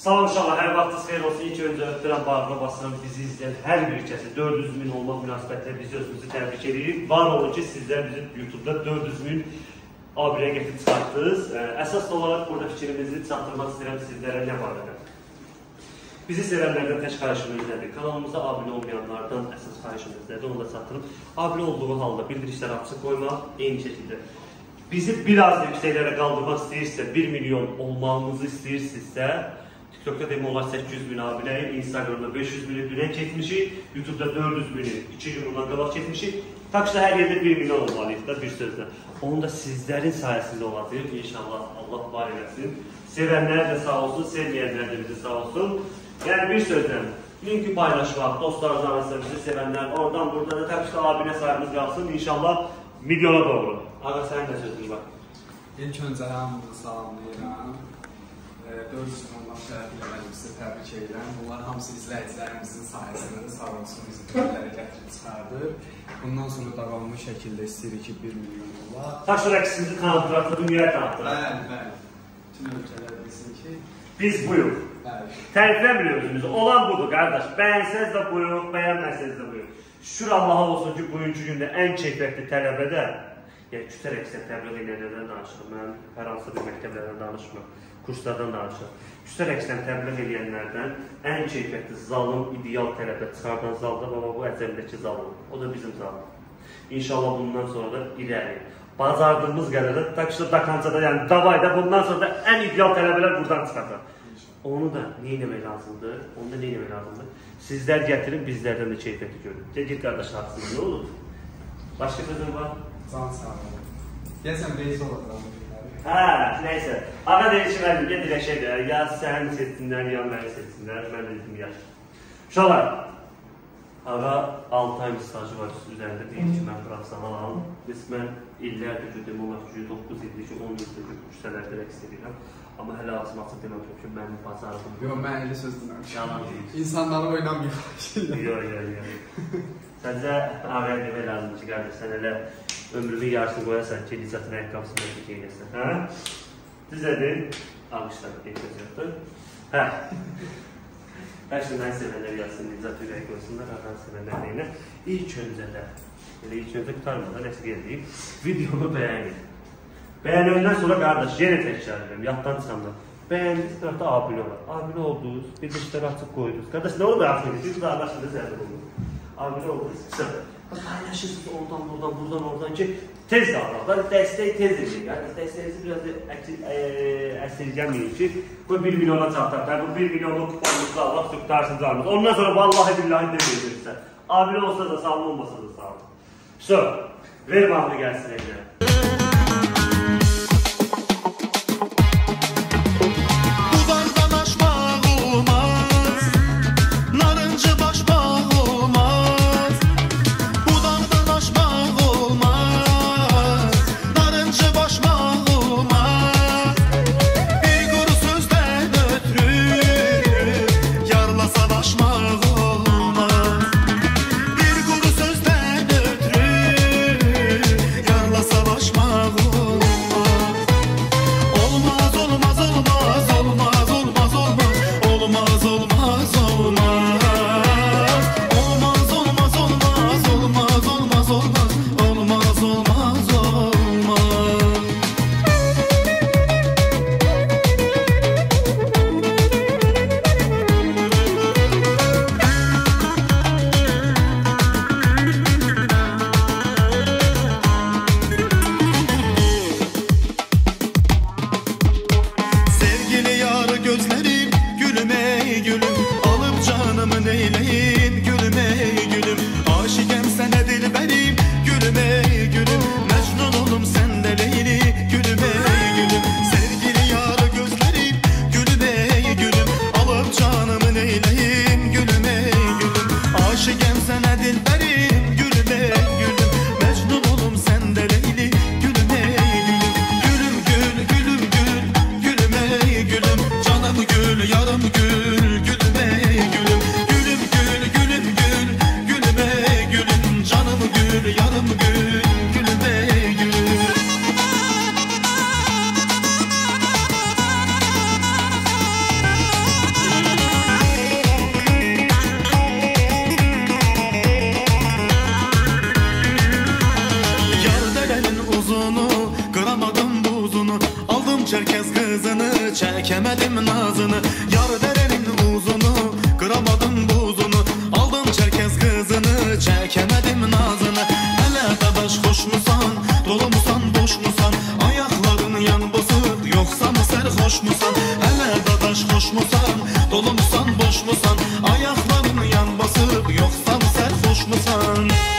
Salam inşallah, hər vaxtınız xeyir olsun. İlk öncə ötürən bağrına basıram, bizi izləyən hər bir kəsi 400 min olmaq münasibətilə biz özümüzü təbrik edirik. Var olun ki, sizlər bizim YouTube'da 400 min abunəyə getirib çıxartdınız. Əsas olaraq burada fikrimizi çatdırmaq istəyirəm sizlərə nə barədə. Bizi sevənlərdən tək xahişimiz nədir? Kanalımıza abunə olmayanlardan əsas xahişimiz nədir? Onu da çatdırım. Abunə olduğu halda bildirişləri açıq qoymaq, eyni şəkildə. Bizi biraz yüksəklərə qaldırmaq istəyirsə, 1 milyon olmağımızı istəyirsinizsə, TikTok'da demək olar 800 bin abunəyim, Instagram'da 500 bini dünən keçmişik, YouTube'da 400 bini 2 gün ondan qabaq keçmişik. Takşda hər yerdə 1 milyon olmalıyıq da bir sözlə. Onu da sizlərin sayəsində olacaq. İnşallah Allah var eləsin. Sevənlər də sağ olsun, sevməyənlər də bizi sağ olsun. Yəni bir sözlə, linki paylaşmaq, dostlarınız arasında bizi sevənlər, oradan burada da Takşda abunə sayımız qalsın. İnşallah milyona doğru. Ağa sənin də sözün var. İlk öncə hamınızı salamlayıram. 400 olmaq tərəfilə mən sizə təbrik edirəm. Bunlar hamısı izləyicilərimizin sayəsində sağ olsun bizi böyüklərə gətirib çıxardır. Bundan sonra davamlı şəkildə istəyirik ki 1 milyon olar. Takşda rəqsimizi tanıtdıraq, dünyaya tanıtdıraq. Bəli. Bütün ölkələr bilsin ki biz buyuq. Tərifləmir özümüzü. Olan budur qardaş. Bəyənsəz də buyuq, bəyənməsəz də buyuq. Şükür Allaha olsun ki bugünkü gündə ən keyfiyyətli tələbədə, yəni kütər əksər təbliğ edənlərdən danışırım. Mən hər hansı bir məktəblərdən danışmıram. Kurslardan danışır. Kütər əksər təbliğ edənlərdən ən keyfiyyətli zalım, ideal tələbə çıxardan zalda baba bu əcəmdəki zalım. O da bizim zalım. İnşallah bundan sonra da irəli. Bazardığımız qədər də Takşda Dakancada, yəni Davayda bundan sonra da ən ideal tələbələr buradan çıxacaq. Onu da nə etmək lazımdır? Onu da nə etmək lazımdır? Sizlər gətirin, bizlərdən də keyfiyyəti görün. Git qardaş haqqında nə olur? Başqa sözün var? Can sağ olun. Deyəsən beyz olacaq. Hə, neysə. Ağa deyir ki, mən gedirək şeydir, ya səni seçsinlər, ya məni seçsinlər, mən də dedim yaş. Uşaqlar, ağa 6 ay stajı var üzərində, deyir ki, mən professionalam. Mən illərdir ki, demək olar ki, 9 ildir ki, 10 ildir ki, 3 sənərdə rəqs edirəm. Amma hələ ağzım açıq demək ki, mənim bacarığım. Yox, mən elə söz deməmişim. Yalan deyir. İnsanları oynamıyor. Yox. Səncə ağaya demək lazımdır ki, qardaş, sən elə ömrünün yarısını qoyasan ki, Lizatın əqqabısını ödük eyləsən. Hə? Düzədir. Almışlar, ehtiyacaqdır. Hə. Hər şeydən sevənlər yazsın, Lizat ürək qoysunlar, ağanı sevənlər deyinə. İlk öncə də, elə ilk öncə qutarmadan nəsə gedəyim, videomu bəyənin. Bəyənəndən sonra qardaş, yenə təkrar edirəm, yaddan çıxanda. Bəyəndiniz tərəfdə abunə var. Abunə oldunuz, bildirişləri açıq qoydunuz. Qardaş, nə olur açıq edirsiniz? Qardaşında zərdə olur. Abunə oldunuz. Paylaşırsınız oradan ki, tez davranlar, dəstək tez edin. Dəstəyinizi biraz əsirgəməyin ki, bu 1 milyona çatlar. Bu 1 milyonluq kuponunuzda Allah tutarsınız alınız. Ondan sonra vallahi billahi deməyəcəksə. Abunə olsa da sağ olun, olmasa da sağ olun. So, ver bağlı gəlsin elinə. Savaş kızını, çekemedim nazını. Yar derenin uzunu, kıramadım buzunu. Aldım Çerkez kızını, çekemedim nazını. Hele dadaş hoş musan, dolu musan, boş musan? Ayakların yan basıp, yoksa mı serhoş musan? Hele dadaş hoş musan, dolu musan, boş musan? Ayakların yan basıp, yoksa mı serhoş musan?